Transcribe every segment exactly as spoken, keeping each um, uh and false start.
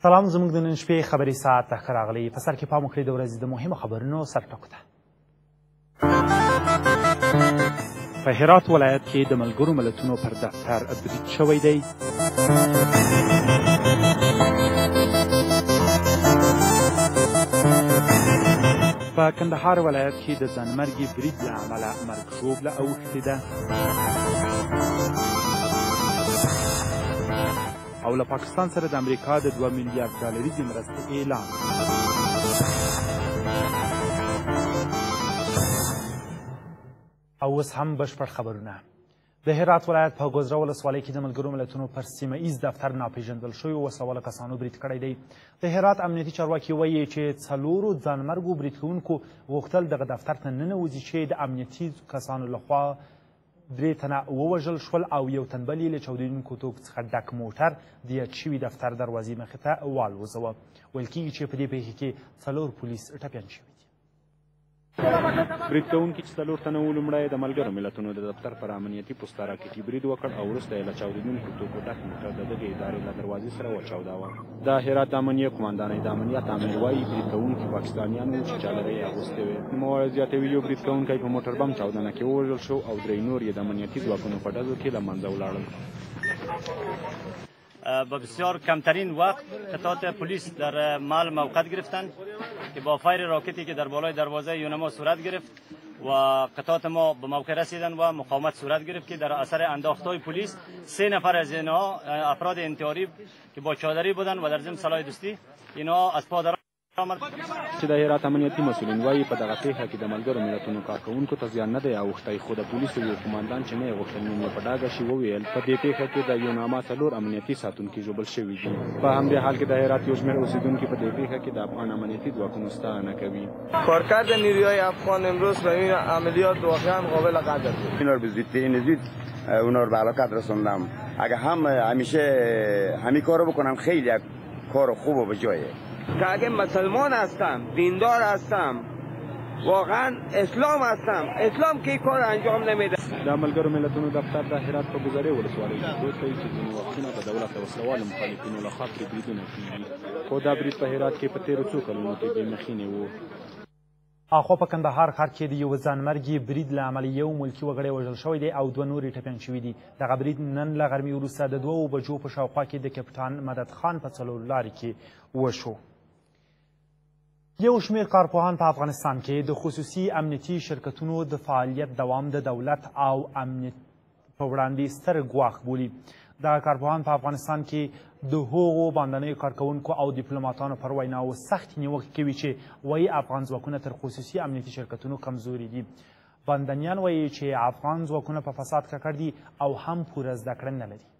سلام زموږ د نن شپې خبري ساعت ته ښه راغلی. په سر کې پام وکړئ د ورځې د مهمو خبرونو سرټکو ته. په هرات ولایت کې د ملګرو ملتونو پر دفتر برید شوی دی. په کندهار ولایت کې د ځانمرګي برید له امله مرګ ژوبله اوښتې ده. او له پاکستان سره د امریکا د دوه میلیارډ ډالریزې مرستې اعلان. او اوس هم بشپړ خبرونه. د هرات ولایت په ګوزره ولسوالۍ کې د ملګرو ملتونو پر سیمه ایز دفتر ناپېژندل شویو وسله کسانو برید کړی دی. د هرات امنیتي چارواکي وایي چې څلورو ځانمرګو برید کوونکو غوښتل دغه دفتر ته ننوځي چې د امنیتي کسانو لخوا درې تنه ووژل شول او یو تن بل یې له چاودېدونکو توکو څخه ډک موټر د یاد شوي دفتر دروازې مخې ته والوځوه. ویل کېږي چې په دې پیښې کې څلور پولیس ټپیان شوي دي. برید کوونکي چې څلور تنه وو لومړی د ملګرو ملتونو د دفتر پر امنیتي پوسته راکټي برید وکړ او وروسته یې له چاودېدونکو توکو ډک موټر د دغې ادارې له دروازې سره وچاوداوه. د هرات د امنیه قمندانۍ د امنیت عامل وایي برید کوونکي پاکستانیان وو چې چالرۍ یې اغوستې وې. نوموړی زیاتوي یو برید کوونکی په موټر بم چاودنه کې ووژل شو او درې نور یې د امنیتي ځواکونو په ډزو کې له منځه ولاړل. با بسیار کمترین وقت قطعات پلیس در محل موقعیت گرفتند که با فایر راکتی که در بالای دروازه یونما صورت گرفت و قطعات ما به موقع رسیدند و مقاومت صورت گرفت که در اثر انداختهای پلیس سه نفر از اینها افراد انتحاری که با چادری بودند و در ضمن سلاح دوستی اینها از پا در چې د هرات امنیتي مسؤلین وایي په دغه پیښه کې د ملګرو ملتونو کارکوونکو ته زیان نه دی اوښتی، خو د پولیسو یو قمندان چې نه یې غوښتل نوم یې په ډاګه شي وویل په دې پیښه کې د یوناما څلور امنیتي ساتونکي ژوبل شوي دي. په همدې حال کې د هرات یو شمېر اوسېدونکي په دې پیښه کې د افغان امنیتي ځواکونو ستاینه کوي. کارکرد نیروهای افغان امروز به این عملیات واقعا قابل قدر بود. اینا رو به زودترین زود اونا رو به هلاکت رسوندم. اگه هم همیشه همین کارو بکنم خیلی کار خوب و به جایه. که اگه مسلمان هستم، دیندار هستم، واقعا اسلام هستم، اسلام که کار انجام نمیده. د ملګرو ملتونو دفتر د هرات په ګذرې ولسوالۍ کې دود کوي چې ځینې وختونه د دولت د وسلوالو مخالفینو لخوا پرې بریدونه کېږي، خو دا برید په هرات کې په تېرو څو کلونو کې بې مخینې و. اخوا په کندهار ښار کې د یو ځانمرګي برید له امله یو ملکي وګړی وژل شوی دی او دوه نور یې ټپیان شوي دي. دغه برید نن له غرمې وروسته د دوو بجو په شاوخوا کې د کپټان مدد خان په څلور لارې کې وشو. یو شمېر کارپوهان په افغانستان کې د خصوصي امنیتي شرکتونو د فعالیت دوام د دولت او امنیت په وړاندې ستر ګواښ بولي. دغه کارپوهان په افغانستان کې د هغو باندنیو کارکوونکو او دیپلوماتانو پر ویناوو سختې نیوکې کوي چې وایي افغان ځواکونه تر خصوصي امنیتي شرکتونو کمزوري دي. باندنیان وایي چې افغان ځواکونه په فساد ککړ دي او هم پوره زده کړه نه لري.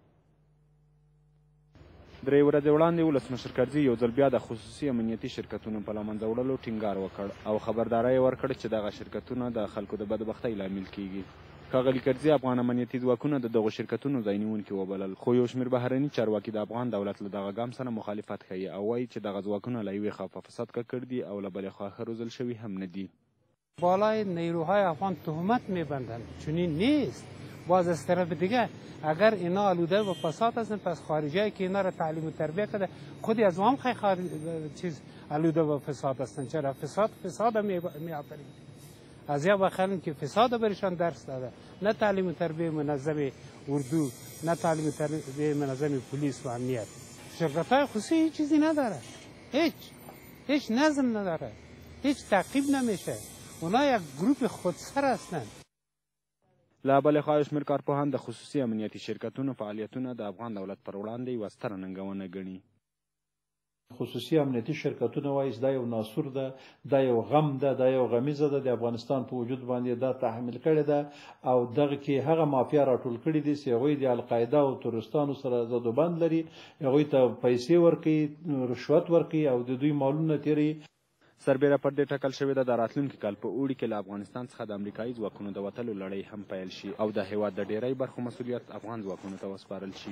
درې ورځې وړاندې ولسمشر کرزي یو ځل بیا د خصوصي امنیتي شرکتونو په له منځه وړلو ټینګار وکړ او خبرداری یې ورکړ چې دغه شرکتونه د خلکو د بدبختۍ لامل کیږي. ښاغلي کرزي افغان امنیتي ځواکونه د دغو شرکتونو ځای نیونکي وبلل، خو یو شمېر بهرني چارواکي د افغان دولت له دغه ګام سره مخالفت ښیي او وایي چې دغه ځواکونه له یوې خوا په فساد ککړ دي او له بلې خوا ښه روزل شوي هم نه دي. بالای نیروهای افغان تهمت میبندند، چنین نیست. باز از طرف دیگه اگر اینا آلوده و فساد هستن پس خارجی که اینا را تعلیم و تربیت کرده خودی از هم خیلی خارج چیز آلوده و فساد هستن. چرا فساد فساد می آفرید. از یا بخلن که فساد برشان درس داده، نه تعلیم و تربیت منظم اردو، نه تعلیم و تربیت منظم پلیس و امنیت. شرکت های خصوصی هیچ چیزی نداره، هیچ هیچ نظم نداره، هیچ تعقیب نمیشه. اونا یک گروپ خودسر هستند. له بلې خوا شمېر کارپوهان د خصوصي امنیتي شرکتونو فعالیتونه د افغان دولت پر وړاندې یوه ستره ننګونه ګڼي. خصوصي امنیتي شرکتونه وایي دا یو ناسور ده، دا یو غم ده، دا یو غمیزه ده د افغانستان په وجود باندې دا تحمیل کړې ده او دغه کې هغه مافیا راټول کړي دي چې هغوی د القاعده او تروریستانو سره زد و بند لري، هغوی ته پیسې ورکوي، رشوت ورکوي او د دوی مالونه تیروي. سربیره پر دې ټاکل شوې ده د راتلونکي کال په اوړي کې له افغانستان څخه د امریکایي ځواکونو د وتلو لړۍ هم پیل شي او د هېواد د ډېری برخو مسؤلیت افغان ځواکونو ته وسپارل شي.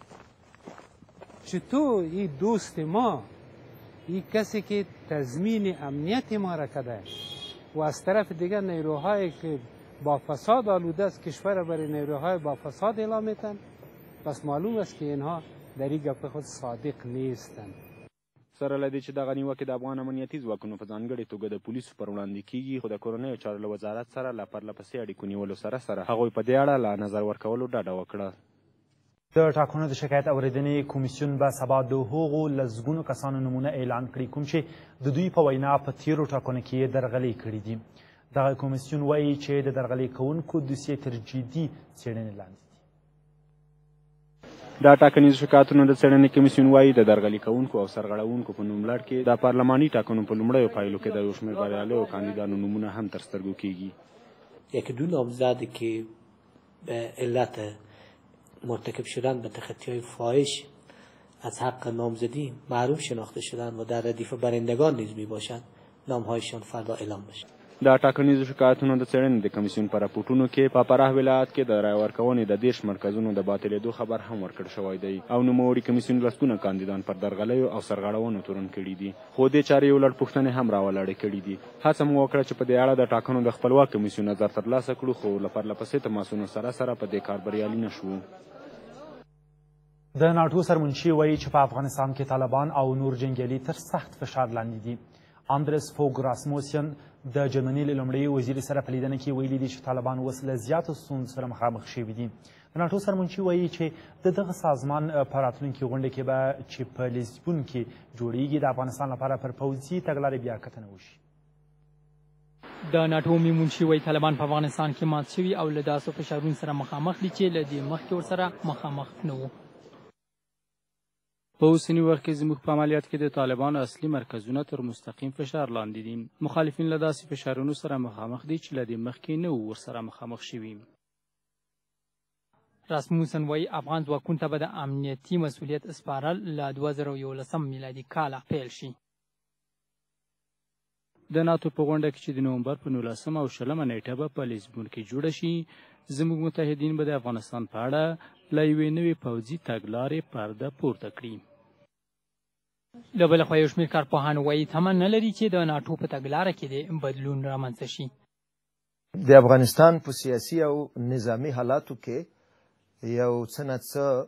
چې تو این دوست ما، این کسی که تضمین امنیت ما را کرده و از طرف دیگر نیروهایی که با فساد آلوده است کشور برای نیروهای با فساد اعلام میتن، پس معلوم است که اینها در این گپ خود صادق نیستند. سره له دې چې دغه نیوکې د افغان امنیتي ځواکونو په ځانګړې توګه د پولیسو پر وړاندې کیږي، خو د کورنیو چارو له وزارت سره له پرله پسې اړیکو نیولو سره سره هغوی په دې اړه له نظر ورکولو ډډه وکړه. د ټاکنو د شکایت اورېدنې کمیسیون به سبا د هغو لسګونو کسانو نومونه اعلان کړي کوم چې د دوی په وینا په تیرو ټاکنو کې یې درغلۍ کړي دي. دغه کمیسیون وایي چې د درغلۍ کوونکو دوسیې تر جدي څېړنې لاندې دي. دا ټاکنیزو شکایتونو د څېړنې کمیسیون وایي د درغلي کوونکو او سرغړونکو په نوملړ کې د پارلماني ټاکنو په لومړیو پایلو کې د یو شمېر بریالیو کاندیدانو نومونه هم تر سترګو کیږي. یکی دو نامزد که به علت مرتکب شدن به تخطی‌های فاحش از حق نامزدی معروف شناخته شدن و در ردیف برندگان نیز میباشند نامهایشان فردا اعلام بشد. د ټاکنیزو شکایتونو د څېړنې د کمیسیون په راپورټونو کې په فراه ولایت کې د رای ورکونې د دېرش مرکزونو د باطلېدو خبر هم ورکړ شوی دی او نوموړي کمیسیون لسګونه کاندیدان پر درغلیو او سرغړونو تورن کړي دي، خو دې چارې یو لړ پوښتنې هم راولاړې کړي دي. هڅه مو وکړه چې په دې اړه د ټاکنو د خپلواک کمیسیون نظر ترلاسه کړو، خو له پرله پسې تماسونو سره سره په دې کار بریالي نه شوو. د ناټو سرمنشي وایي چې په افغانستان کې طالبان او نور جنګیالي تر سخت فشار لاندې دي. اندرس فوګ راسموسین د جرمني له لومړي وزیر سره په لیدنه کې ویلي دي چې طالبان اوس له زیاتو ستونزو سره مخامخ شوي دي. د ناټو سرمنشي وایي چې د دغه سازمان په راتلونکي غونډه کې به چې په لیسبون کې جوړیږي د افغانستان لپاره پر پوځي تګلارې بیا کتنه وشي. د ناټو میمونشي وایي طالبان په افغانستان کې مات شوي او له داسې فشارونو سره مخامخ دي چې له دې مخکې ورسره مخامخ نه وو. په اوسني وخت کې زموږ په عملیات کې د طالبانو اصلي مرکزونه تر مستقیم فشار لاندې دي. مخالفین له داسې فشارونو سره مخامخ دي چې له دې مخکې نه وو ورسره مخامخ شوي. راسموسن وایي افغان ځواکونو ته به د امنیتي مسؤلیت اسپارل له دوه زره یولسم میلادي کاله پیل شي. د ناتو په غونډه کې چې د نومبر په نولسمه او شلمه نیټه به په لیسبون کې جوړه شي، زموږ متحدین به د افغانستان په اړه له یوې نوې پوځي تګلارې پرده پورته کړي. له بله خوا یو شمېر کارپوهان وایي تمه نه لري چې د ناټو په تګلاره کې د بدلون رامنځته شي. د افغانستان په سیاسي او نظامي حالاتو کې یو څه نه څه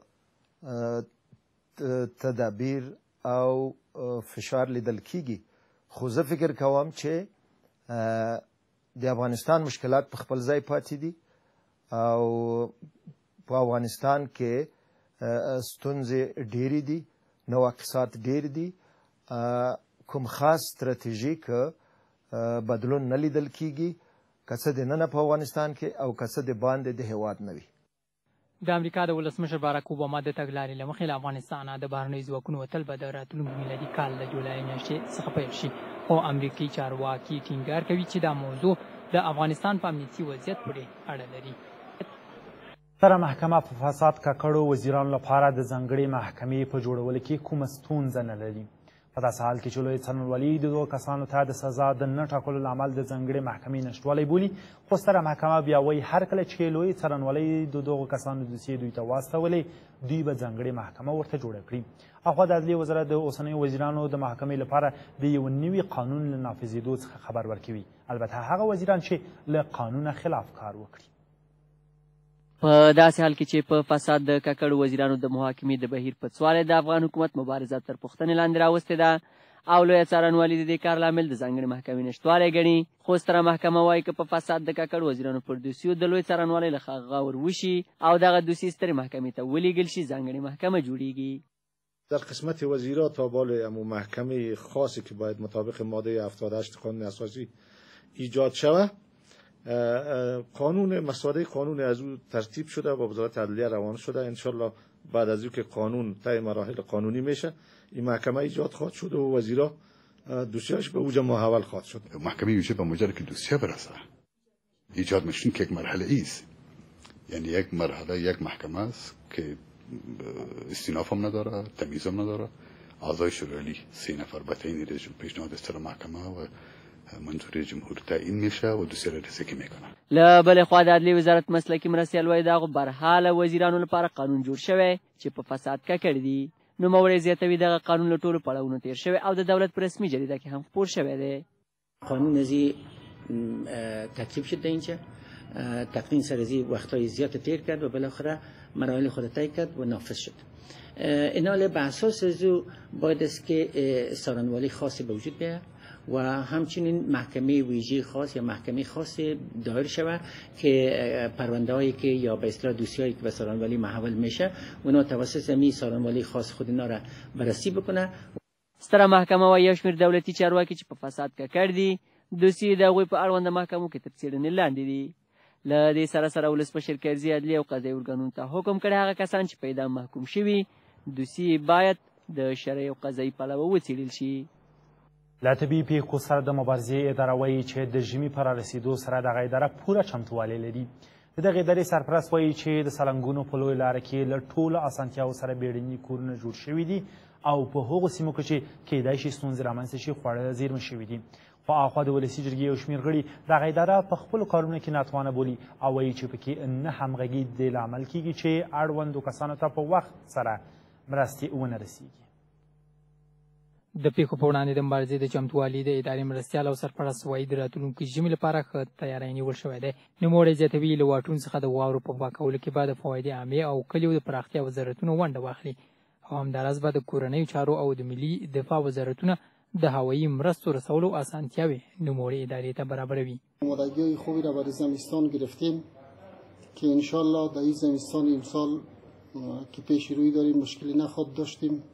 تدابیر او فشار لیدل کیږي، خو زه فکر کوم چې د افغانستان مشکلات په خپل ځای پاتې دي او په افغانستان کې ستونزې ډېرې دي، نواقصات ډېر دي، کوم خاص ستراتیژیک بدلون نه لیدل کیږي، که څه دننه په افغانستان کې او که څه د باندې د هېواد نه وي. د امریکا د ولسمشر باراک اوباما د تګلارې له مخې له افغانستانه د بهرنیو ځواکونو وتل به د راتلونکي میلادي کال د جولای میاشتې څخه پیل شي، خو امریکایي چارواکي ټینګار کوي چې دا موضوع د افغانستان په امنیتي وضعیت پورې اړه لري. ستره محکمه په فساد ککړو وزیرانو لپاره د ځانګړې محکمې په جوړولو کې کومه ستونزه نه لري. په داسې حال کې چې لوی څارنوالي د دغو کسانو ته د سزا د نه ټاکلو له امله د ځانګړې محکمې نشتوالی بولي، خو ستره محکمه بیا وایي هر کله چې لوی څارنوالۍ د دغو کسانو دوسیې دوی ته واستولې دوی به ځانګړې محکمه ورته جوړه کړي. اخوا د عدلیې وزارت د اوسنیو وزیرانو د محکمې لپاره د یو نوي قانون له نافذېدو څخه خبر ورکوي، البته هغه وزیران چې له قانونه خلاف کار وکړي. په داسې حال کې چې په فساد د ککړو وزیرانو د محاکمې د بهیر په څوارې د افغان حکومت مبارزه تر پوښتنې لاندې راوستې ده او لویه څارنوالي د دې کار لامل د ځانګړې محکمې نشتوالی ګڼي، خو ستره محکمه وایي که په فساد د ککړو وزیرانو پر دوسیو د لوی څارنوالۍ له خوا غور وشي او دغه دوسیې سترې محکمې ته ولیږل شي، ځانګړې محکمه جوړیږي. در قسمت وزیرات تا بال امو محکمه خاصی که باید مطابق ماده هفتاد و هشت قانون اساسی ایجاد شود، قانون مساده قانون از او ترتیب شده و وزارت عدلیه روان شده. انشالله بعد از او که قانون طی مراحل قانونی میشه این محکمه ایجاد خواهد شد و وزیرا دوسیه‌اش به اوج محول خواهد شد. محکمه یوجد به مجرد که دوسیه برسه ایجاد میشن که یک مرحله ایست، یعنی یک مرحله یک محکمه است که استیناف هم نداره، تمیز هم نداره. اعضای شورالی سه نفر به تعیین رژیم پیشنهاد است محکمه و منظور جمهور تعیین میشه و دوسیه را رسیدگی میکنه. له بلې خوا د عدلیې وزارت مسلکي مرستیال وایي د هغو برحاله وزیرانو لپاره قانون جوړ شوی چې په فساد ککړ دي. نوموړی زیاتوي دغه قانون له ټولو پړاوونو تیر شوی او د دولت په رسمي جریده کې هم خپور شوی دی. قانون از ترتیب شد در اینجا، تقنین سر از وقتهای زیاد تیر کرد و بالاخره مراحل خود طی کرد و نافذ شد. ایناله به اساس ازو باید است که سارنوالی خاصی به وجود بیاید و همچنین محکمه ویژه خاص یا محکمه خاص دایر شود که پرونده هایی که یا به اصطلاح دوسیه‌ای که به سارنوالی محول میشه اونا توسط می سارنوالی خاص خود اینا را بررسی بکنه. ستره محکمه و یو شمېر دولتي چارواکي چې په فساد ککړ دي دوسیې د هغوی په اړونده محکمو کې تر څېړنې لاندې دي. له دې سره سره ولسمشر کرزي عدلي او قضایي ارګانونو ته حکم کړی هغه کسان چې په اعدام محکوم شوي دوسیې باید د شرعي او قضایي پلوه وڅېړل شي. له طبیعي پیښو سره د مبارزې اداره وایي چې د ژمي په رارسېدو سره دغه اداره پوره چمتووالی لري. د دغې ادارې سرپرست وایي چې د سالنګونو په لویه لاره کې له ټولو اسانتیاوو سره بیړني کورونه جوړ شوي دي او په هغو سیمو کې چې کیدای شي ستونزې رامنځته شي خواړه زیرمه شوي دي. خو اخوا د ولسي جرګې یو شمېر غړي دغه اداره په خپلو کارونو کې ناتوانه بولي او وایي چې پکې نه همغږي دې لامل کیږي چې اړوندو کسانو ته په وخت سره مرستې ونه رسیږي. د پیښو په وړاندې د مبارزې د چمتووالي د ادارې مرستیال او سرپرست وایي د راتلونکي ژمي لپاره ښه تیاری نیول شوی دی. نوموړی زیاتوي له واټون څخه د واورو په پاکولو کې به د فوایدې عامې او کلیو د پراختیا وزارتونو ونډه واخلي او همداراز به د کورنیو چارو او د ملي دفاع وزارتونه د هوایی مرستو رسولو اسانتیاوې نوموړې ادارې ته برابروي. آمادگی خوبی را برای زمستان گرفتیم که انشالله در این زمستان امسال که پیش روی داریم مشکلی نخواهد داشتیم.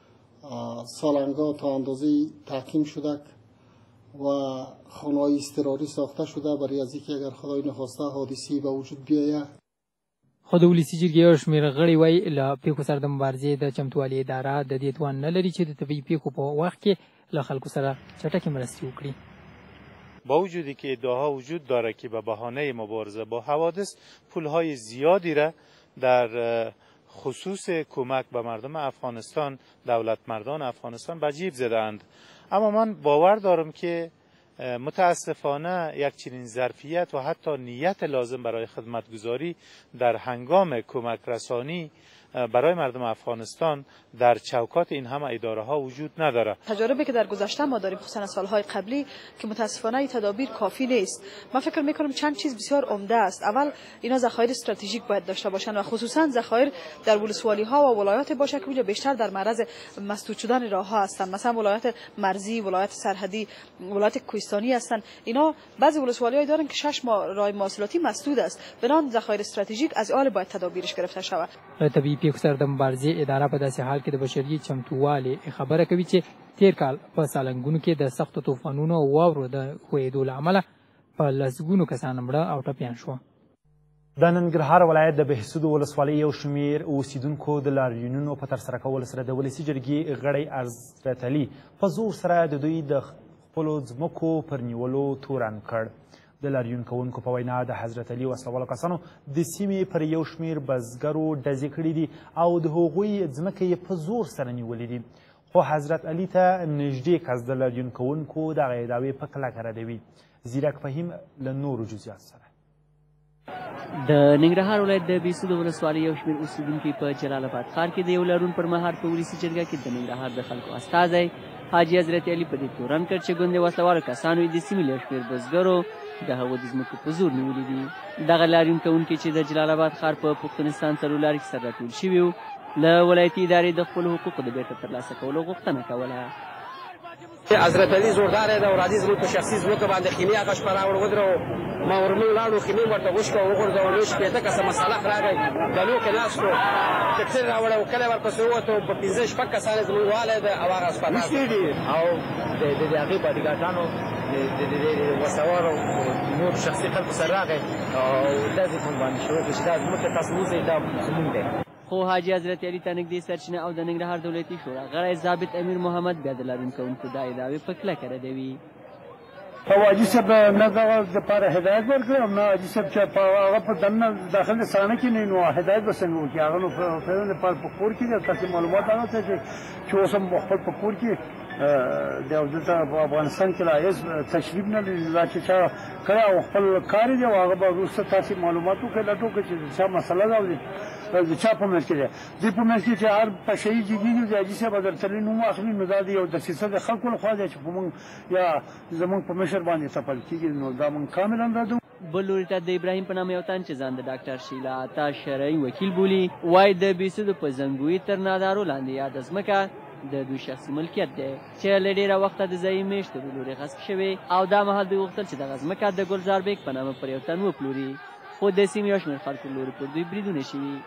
سالنگا تا اندازه تحکیم شده و خانه‌های اضطراری ساخته شده برای از اینکه اگر خدای نخواسته حادثی به وجود بیاید. خو د ولسي جرګې یو شمېر غړي وایي له پیښو سره د مبارزې د چمتووالي اداره د دې توان نه لري چې د طبیعي پیښو په وخت کې له خلکو سره چټکې مرستې وکړي. با وجودی که ادعاها وجود داره که به بهانه مبارزه با حوادث پولهای زیادی را در خصوص کمک به مردم افغانستان دولت مردان افغانستان به جیب زدند، اما من باور دارم که متاسفانه یک چنین ظرفیت و حتی نیت لازم برای خدمتگزاری در هنگام کمک رسانی برای مردم افغانستان در چوکات این همه اداره ها وجود نداره. تجاربی که در گذشته ما داریم خصوصا سالهای قبلی که متاسفانه این تدابیر کافی نیست. من فکر میکنم چند چیز بسیار عمده است. اول اینا ذخایر استراتژیک باید داشته باشند و خصوصا ذخایر در ولسوالی ها و ولایات باشه که بیشتر در معرض مسدود شدن راه ها هستند. مثلا ولایت مرزی، ولایت سرحدی، ولایت کوهستانی هستند. اینا بعضی ولسوالی های دارن که شش ماه راه مواصلاتی مسدود است. بنان ذخایر استراتژیک از آل باید تدابیرش گرفته شود. طبیعي پیښو سره د مبارزې اداره په داسې حال کې د بشري چمتووالي خبره کوي چې تیر کال په سالنګونو کې د سختو طوفانونو او واورو د ښویېدو له امله په لسګونو کسان مړه او ټپیان شوه. د ننګرهار ولایت د بهسودو ولسوالۍ یو شمېر اوسیدونکو د لاریونونو په ترسره کولو سره د ولسي جرګې غړی عزت علي په زور سره د دوی د خپلو ځمکو پر نیولو تورن کړ. د لاریون کوونکو په وینا د حضرت علي وسله کسانو د سیمې پر یو شمېر بزګرو ډزې کړي دي او د هغوی ځمکه یې په زور سره نیولې دي. خو حضرت علي ته نږدې کس د لاریون کوونکو دغه ادعوې په کلکه ردوي. زیرک فهیم له نورو جزیات سره. د ننګرهار ولایت د بهسودو ولسوالۍ یو شمېر اوسېدونکي په جلال آباد ښار کې د یو لاریون پر مهال په ولسي جرګه کې د ننګرهار د خلکو استازی حاجي حضرت علي په دې تورن کړ چې ګوندې وسلوالو کسانو یې د سیمې له شمېر بزګرو د هغو د ځمکو په زور نیولي دي. دغه لاریون کوونکي چې د جلال آباد ښار په پښتونستان څلورلارې کې سره راټول شوي وو له ولایتي ادارې د خپلو حقوقو د بیرته ترلاسه کولو غوښتنه کوله. حضرت علي زوردار دی او راځي زموږ په شخصي ځمکو باندې خیمې هغه شپه راوړ ودرو ما ورمې ولاړو خیمې ورته غوښکه وغورځولو شپېته کسه مسلح راغی ډلو کې ناست وو ټکسي راوړه او کلی ورپسې ووتو په پنځه شپږ کسان یې زموږ والی دی او هغه هسپتال او د هغې باډیګارډانو د وسوارو نور شخصي خلکو سره راغی او داسې کوم باندې شروع کړي چې دا زموږ تاسو اوسئ دا زموږ دی. خو حاجي حضرت علي ته نږدې سرچینه او د ننګرهار دولتي شورا غړی ضابط امیر محمد بیا د لاریون کوونکو دا ادعوې په کلکه ردوي. په حاجي صاحب نه دغه دپاره هدایت ورکړی او نه حاجي صاحب چې په هغه په دننه داخل سانه کې نه نو هدایت به څنګه وکړي هغه نو فعلا دپاره په کور کې دی تاسې معلومات هغه ته چې اوس هم خپل په کور کې د دلته په افغانستان کې لا هېڅ تشریف نه لري لا چې چا کړی او خپل کار یې دی او هغه به وروسته تاسې معلومات وکړئ لټو کړئ چې د چا مسله ده او د چا په منځ کې دی دې په منځ کې چې هر پشه یي جګېږي د حاجي صاحب حضرت علي نوم اخلي نو دا د یو دسیسه د خلکو لخوا دی چې په موږ یا زموږ په مشر باندې تپل کېږي نو دا موږ کاملا ردو. بل لوري ته د ابراهیم په نامه یو تن چې ځان د ډاکټر شیلا عطا شرعي وکیل بولي وایي د بېسودو په زنګوي تر نادارو لاندې یاده ځمکه د دوی شخصي ملکیت دی چې له ډېره وخته د ځایي مېشتو له لورې غصب شوې او دا مهال دوی غوښتل چې دغه ځمکه د ګلزار بیګ په نامه پر یو تن وپلوري خو د سیمې یو شمېر خلکو له لورې پر دوی بریدونه شوي.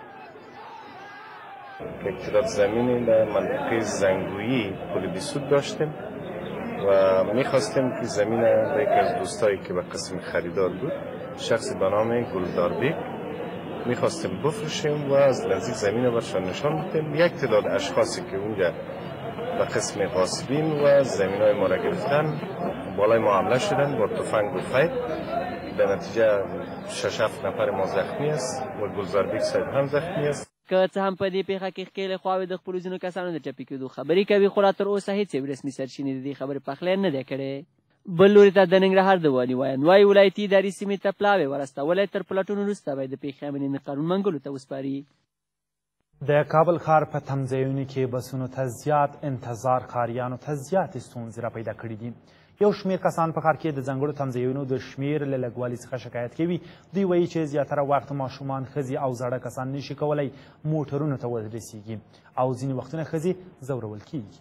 اکتلاب زمینی در منطقه زنگویی پل بیسود داشتیم و میخواستیم که زمین به یکی از دوستایی که به قسم خریدار بود شخصی به نام گلدار بیگ میخواستیم بفروشیم و از نزدیک زمین رو برشان نشان بدیم. یک تعداد اشخاصی که اونجا به قسم غاصبین و زمین های ما را گرفتن بالای ما حمله شدن با تفنگ و فیل. به نتیجه شش هفت نفر ما زخمی است و گلزار بیگ صاحب هم زخمی است. که څه هم په دې پیښه کې ښکېلې خواوې د خپلو ځینو کسانو د ټپي کېدو خبرې کوي خو لا تر اوسه هېڅ یو رسمي سرچینې د دې خبرې پخلی نه دی کړی. بل لوري ته د ننګرهار د والي وایي ولایتي اداري سیمې ته پلاوی ورستولی تر پلټونو وروسته به د پیښې امني د قانون منګلو ته وسپاري. د کابل ښار په تمځایونو کې بسونو ته زیات انتظار ښاریانو ته زیاتې ستونزې را پیدا کړي دي. یو شمېر کسان په ښار کې د ځانګړو تمځایونو د شمېر له لږوالي څخه شکایت کوي. دوی وایي چې زیاتره وخت ماشومان ښځې او زاړه کسان نشي کولی موټرونو ته ورسیږي او ځینې وختونه ښځې ځورول کیږي.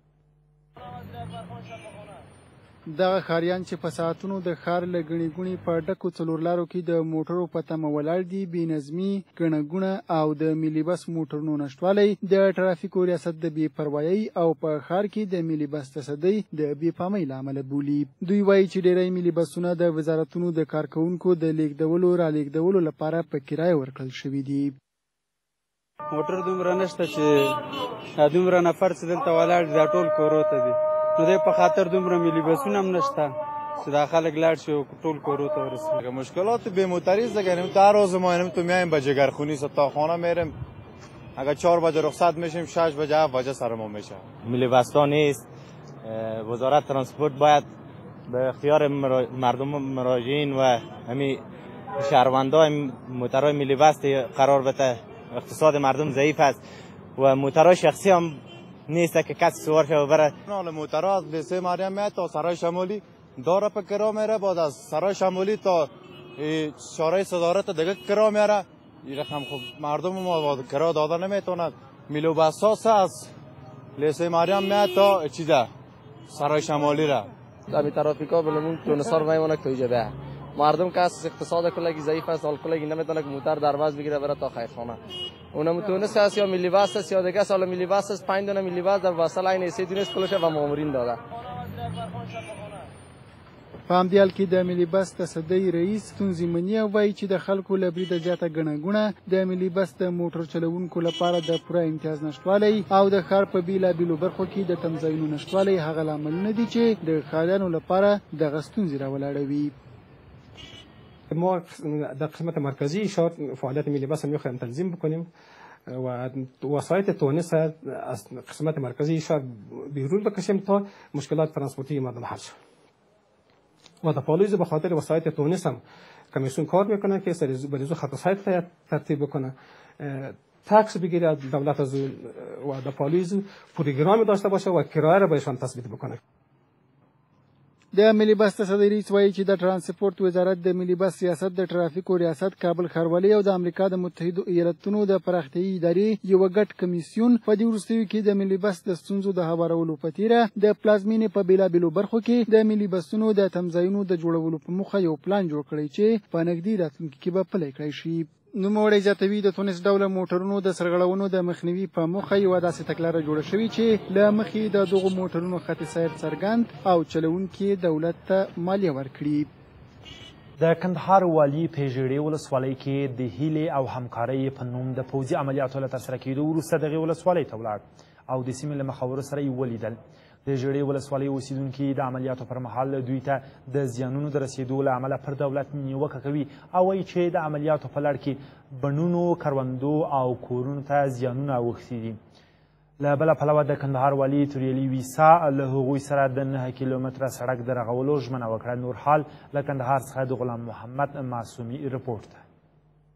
دغه ښاریان چې په ساعتونو د ښار له ګڼې ګوڼې په ډکو څلورلارو کې د موټرو په تمه ولاړ دي بې نظمي ګڼه ګوڼه او د ملي بس موټرونو نشتوالی د ټرافیکو ریاست د بې پروایۍ او په ښار کې د ملي بس تصدۍ د بې پامۍ له امله بولي. دوی وایي چې ډېری ملي بسونه د وزارتونو د کارکوونکو د لیږدولو رالېږدولو لپاره په کرایه ورکړل شوي دي. موټر دومره نشته چې دومره نفر چې دلته ولاړ دي دا ټول کورو ته دي نو دی په خاطر دومره ملي بسونه هم نشته چې دا خلک لاړ شي او ټول کورو ته ورسیږي. مشکلات بی موتری زگریم تا روز ما اینم تو میایم به جگرخونی ستاخانه میریم اگر چهار بجه رخصت میشیم شش بجه هفت بجه سر ما میشه. ملی بستا نیست. وزارت ترانسپورت باید به اختیار مردم مراجعین و همین شهروندان موترهای ملی بس قرار بده. اقتصاد مردم ضعیف است و موترهای شخصی هم نیست که کسی سوار شه و بره. نال موترها از لیسه مریم میاد تا سرای شمالی داره په کرا میره بعد از سرای شمالی تا شارع صدارت دیگه کرا میره. این رقم خب مردم ما کرا داده نمیتونند. میلو بساس از لیسه مریم میاد تا چیزه سرای شمالی را. امی ترافیکا بلمون تونسار میمونه که توجه به مردم که از اقتصاد کلگی ضعیف است حال کلگی نمیتونه که موتر درواز بگیره بره تا خیرخانه. اونم تونس است یا ملی بس است یا دیگه سال ملی بس است پنج دونه ملی بس در وصل عین سه دونه کلوشه و مامورین داده. په همدې حال کې د ملي بس تصدۍ رئیس ستونزې مني او وایي چې د خلکو له بریده زیاته ګڼه ګوڼه د ملي بس د موټر چلوونکو لپاره د پوره امتیاز نشتوالی او د ښار په بېلابېلو برخو کې د تمځایونو نشتوالی هغه لاملونه دي چې د ښاریانو لپاره دغه ستونزې راولاړوي. ما در قسمت مرکزی شهر فعالیت ملی بس هم میخوایم تنظیم بکنیم و وسایط تونس از قسمت مرکزی شهر بیرون بکشیم تا مشکلات ترانسپورتی مردم حل شد. و در پالویز به خاطر وسایط تونس هم کمیسیون کار میکنه که سریزو بریزو خط سایت ترتیب بکنه تاکس بگیره از دولت از و در پالویز پروگرامی داشته باشه و کرایه را بهشان تثبیت بکنه. د ملي بس تصدۍ رئیس وایي چې د ترانسپورت وزارت د ملي بس سیاست د ټرافیکو ریاست کابل ښاروالۍ او د امریکا د متحدو ایالتونو د پراختیایي ادارې یوه ګډ کمیسیون په دې وروستیو کې د ملي بس د ستونزو د هوارولو په تیره د پلازمینې په بېلابېلو برخو کې د ملي بسونو د تمځایونو د جوړولو په موخه یو پلان جوړ کړی چې په نږدې راتلونکي کې به پلی کړی شي. نوموړی زیاتوي د تونس ډوله موټرونو د سرغړونو د مخنیوي په موخه یوه داسې تګلاره جوړه شوې چې له مخې د دغو موټرونو خط سیر څرګند او چلوونکي دولت ته مالیه ورکړي. د کندهار والي پیژړې ولسوالۍ کې د هیلې او همکارۍ په نوم د پوځي عملیاتو له ترسره کېدو وروسته دغې ولسوالۍ ته ولاړ او د سیمې له مخورو سره یې ولیدل. د ژړې ولسوالۍ اوسیدونکي د عملیاتو پر مهال دوی ته د زیانونو د رسېدو له امله پر دولت نیوکه کوي او وایي چې د عملیاتو په لړ کې بڼونو کروندو او کورونو ته زیانونه اوښتي دي. له بله پلوه د کندهار والي توریالي ویسا له هغوی سره د نهه کیلومتره سړک د رغولو ژمنه وکړه. نور حال له کندهار څخه د غلام محمد معصومي رپورټ ده.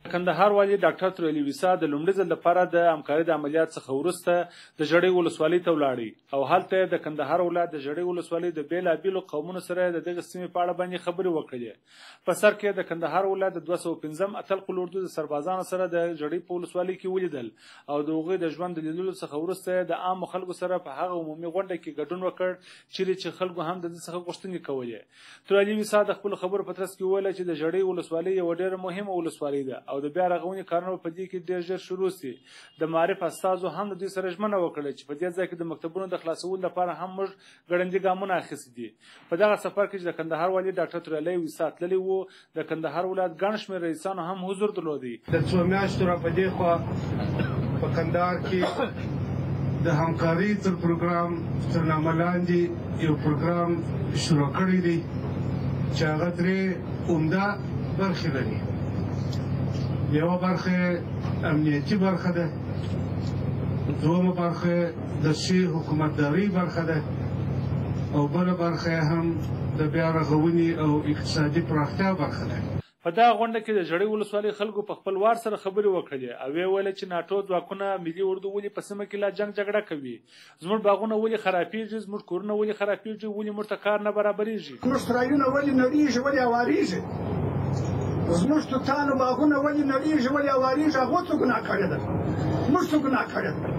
کندهار والي ډاکټر ترویلی ویسا د لومړي ځل لپاره د همکارۍ د عملیات څخه وروسته د ژړۍ ولسوالۍ ته ولاړی او هلته د کندهار ولایت د ژړۍ ولسوالۍ د بېلابېلو قومونو سره د دغه سیمې په اړه باندې خبرې وکړې. په سر کې د کندهار ولایت د دوه سوه پنځم اتل قلوردو د سربازانو سره د ژړۍ په ولسوالۍ کې ولیدل او د هغوی د ژوند د لیدلو څخه وروسته د عامو خلکو سره په هغه عمومي غونډه کې ګډون وکړ چیرې چې خلکو هم د دې څخه غوښتنې کولې. ترویلی ویسا د خپلو خبرو په ترڅ کې وویل چې د ژړۍ ولسوالۍ یوه ډېره مهمه ولسوالۍ ده او د بیا رغونې کارونه په دې کې ډېر ژر شروع سي. د معارف استازو هم د دوی سره ژمنه وکړه چې په دې ځای کې د مکتبونو د خلاصولو لپاره هم موږ ګړندي ګامونه اخیستي دي. په دغه سفر کې چې د کندهار والي ډاکټر ترویلی ویسا تللی و د کندهار ولایت ګڼ شمېر رئیسانو هم حضور درلودی. د څو میاشتو را په دې خوا په کندهار کې د همکارۍ تر پروګرام تر نامه لاندې یو پروګرام شروع کړی دی چې هغه درې عمده برخې لري. یوه برخه امنیتي برخه ده، دومه برخه د ښې حکومتدارۍ برخه ده او بله برخه هم د بیا رغونې او اقتصادي پراختیا برخه ده. په دغه غونډه کې د ژړۍ ولسوالۍ خلکو په خپل وار سره خبرې وکړې او ویې ویل چې ناټو ځواکونه ملي اردو ولې په سیمه کې لا جنګ جګړه کوي، زموږ باغونه ولې خرابېږي، زموږ کورونه ولې خرابېږي، ولې موږ ته کار نه برابرېږي، زموږ سرایونه ولې نړېږي، ولې هوارېږي، زموږ توتانو باغونه ولې نړېږي، ولې هوارېږي. هغو څه ګناه کړې ده، موږ څه ګناه کړې ده.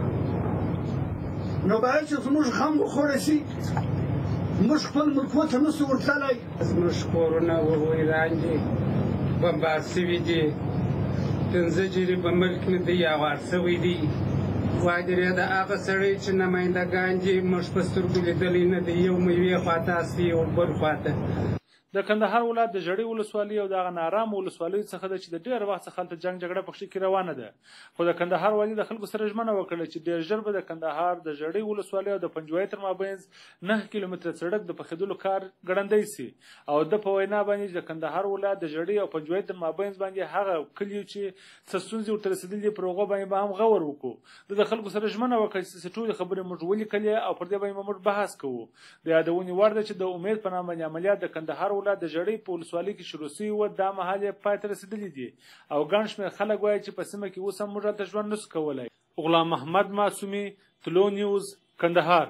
نو باید چې زموږ غم وخوړی شي، موږ خپل ملکو ته نسو ورتللی. زموږ کورونه وویران دي، بمبار سوي دي، پنځه جرې په ملک نه دی هوار سوی دی. وادرې د هغه سړی چې نمایندګان دي موږ په سترګو لیدلی نه دی، یو میوې خواته اصلي یو بل خواته. د کندهار ولایت د ژړۍ ولسوالۍ او دغه نارامه ولسوالیو څخه ده چې د ډېر وخت څخه هلته جنګ جګړه پکښې کې روانه ده. خو د کندهار والي د خلکو سره ژمنه وکړه چې ډېر ژر به د کندهار د ژړۍ ولسوالۍ او د پنجوایي تر مابینځ نهه کیلومتره سړک د پخېدلو کار ګړندی سي او د په وینا باندې د کندهار ولایت د ژړۍ او پنجوایي تر مابینځ باندې هغه کلیو چې څه ستونزې ورته رسېدلي دي پر هغو باندې به هم غور وکړو. د د خلکو سره ژمنه وکړه چې ټولې خبرې موږ ولیکلې او پر دې باندې به موږ بحث کوو. د یادونې وړ ده چې د امید په نامه باندې عملیات د کندهار ولایت د ژړۍ په ولسوالۍ کې شروع سوي وه، دا مهال یې پای ته رسېدلي دي او ګڼ شمېر خلک وایي چې په سیمه کې اوس هم موږ هلته ژوند نسو کولی. غلام محمد معصومي، طلوع نیوز، کندهار.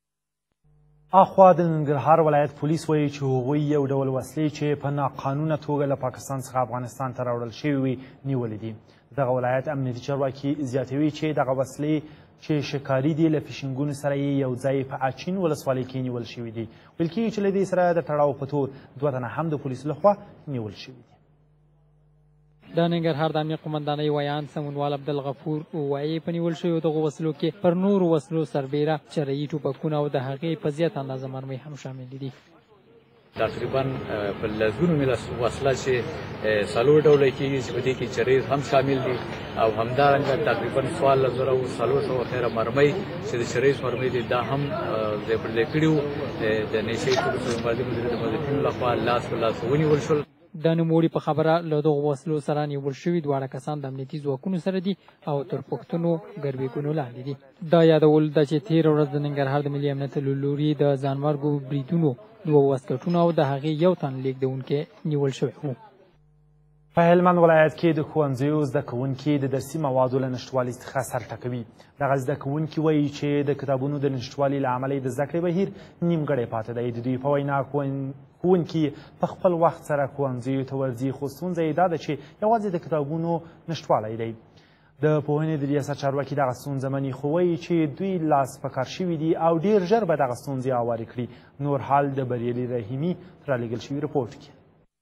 اخوا د ننګرهار ولایت پولیس وایي چې هغوی یو ډول وسلې چې په ناقانونه توګه له پاکستان څخه افغانستان ته راوړل شوي وي نیولې دي. دغه ولایت امنیتي چارواکي زیاتوي چې دغه وسلې چې ښکاري دي له فشنګونو سره یې یو ځای په اچین ولسوالۍ کې نیول شوي دي. ویل کېږي چې له دې سره د تړاو په تور دوه تنه هم د پولیسو لخوا نیول شوي دي. د ننګرهار د امنیت قمندانۍ ویان سمونوال عبدالغفور وایي په نیول شویو دغو وسلو کې پر نورو وسلو سربیره چرایي ټوپکونه او د هغې په زیات اندازه مرمۍ هم شامل دي. تقریبا په لسګونو میله وسله چې څلور ډوله کېږي چې په دې کې چرۍ هم شامل دي او همدارنګه تقریبا څوارلس زره او څلور سوه خیره مرمۍ چې د چرۍ مرمۍ دي دا هم ځای پر ځای کړي وو. د نشې مبارزې مدیریت د مدافعینو لخوا لاس په لاس ونیول شول. د نوموړي په خبره له دغو وسلو سره نیول شوي دواړه کسان د امنیتي ځواکونو سره دي او تر پوښتنو ګربیګونو لاندې دي. دا یادول ده چې تېره ورځ د ننګرهار د ملي امنیت له لوري د ځانمرګو بریدونو دوه واسکټونه او د هغې یو تن لیږدونکی نیول شوی و. په هلمند ولایت کې د ښوونځیو زده کوونکي د درسي موادو له نشتوالي څخه سر ټکوي. دغه زده کوونکي وایي چې د کتابونو د نشتوالي له امله د زده کړې بهیر نیمګړی پاتې دی. د دوی په وینا ښوونکي په خپل وخت سره ښوونځیو ته ورځي، خو ستونزه یې دا ده چې یوازې د کتابونو نشتوالی دی. د پوهنې د ریاست چارواکي دغه ستونزه مني، خو وایي چې دوی لاس په کار شوي دي او ډېر ژر به دغه ستونزې هوارې کړي. نور حال د بریالي رحیمي رالیږل شوي رپورټ کې.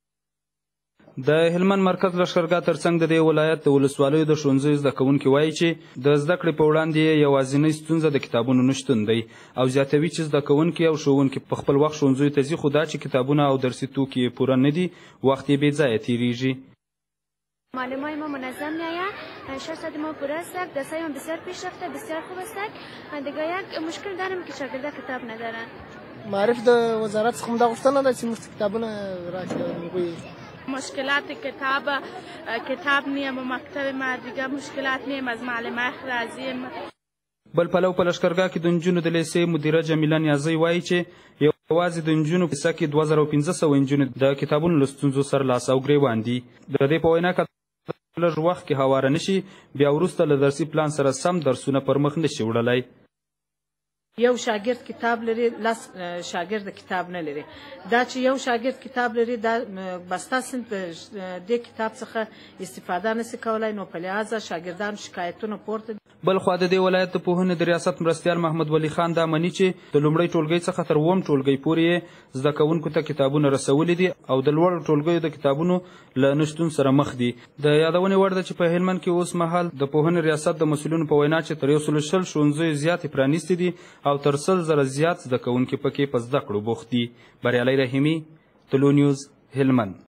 د هلمند مرکز لښکرګاه ترڅنګ د دې ولایت د ولسوالیو د ښوونځیو زده کوونکي وایي چې د زده کړې په وړاندې یوازینۍ ستونزه د کتابونو نشتون دی او زیاتوي چې زده کوونکي او ښوونکي په خپل وخت ښوونځیو ته ځي، خو دا چې کتابونه او درسي توکي یې پوره نه دي وخت یې بې ځایه تېرېږي. معلمای ما منظم میآید، شش ساعت ما پر است، درسای ما بسیار پیش رفته، بسیار خوب است. دیگه یک مشکل دارم که شاگردا کتاب ندارن. معرف د وزارت څخه دا غوښتنه ده چې موږ کتابونه راکړي. مشکلات کتاب کتاب نیم و مکتب ما دیگه مشکلات نیم از معلم راضیم. بل پلو په لښکرګاه کې د نجونو د لیسې مدیره جمیله نیازۍ وایي چې یوازې د نجونو په کیسه کې دوه زره پنځه سوه نجونې د کتابونو له ستونزو سره لاس او ګرېوان دي. د دې په وینا که لږ وخت کې هواره نشي بیا وروسته له درسي پلان سره سم درسونه پر مخ نشي وړلی. یو شاګرد کتاب لري لس شاګرد کتاب نه لري. دا چې یو شاګرد کتاب لري دا بستا سن د کتاب څخه استفاده نشي کولای، نو په لحاظه شاګردان شکایتونه پورته. بل خوا د دې ولایت د پوهنې د ریاست مرستیال محمد ولی خان دا مني چې د لومړۍ ټولګۍ څخه تر اووم ټولګۍ پورې زده کوونکو ته کتابونه رسولي دي او د لوړو ټولګیو د کتابونو له نشتون سره مخ دي. د یادونې وړ ده چې په هلمند کې اوس مهال د پوهنې ریاست د مسؤلینو په وینا چې تر یو سلو شل ښوونځیو زیاتې پرانیستې دي او تر سل زره زیات زده کوونکي پکې په زده کړو بوخت دي. بریالۍ رحیمي، طلوع نیوز، هلمند.